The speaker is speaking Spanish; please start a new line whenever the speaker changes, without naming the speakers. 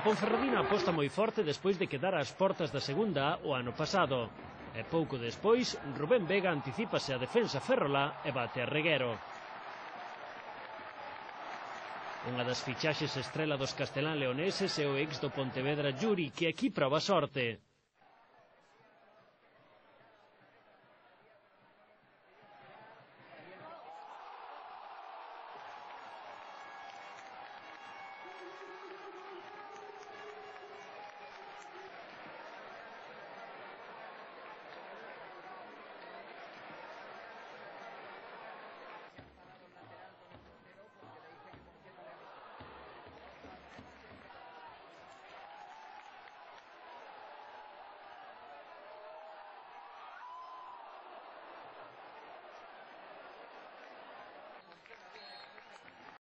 Ponferradina aposta moi forte despois de quedar ás portas da segunda o ano pasado. E pouco despois, Rubén Vega anticípase a defensa ferrolá e bate a Reguero. Unha das fichaxes estrela dos castelán leoneses é o ex do Pontevedra Yuri, que aquí proba sorte.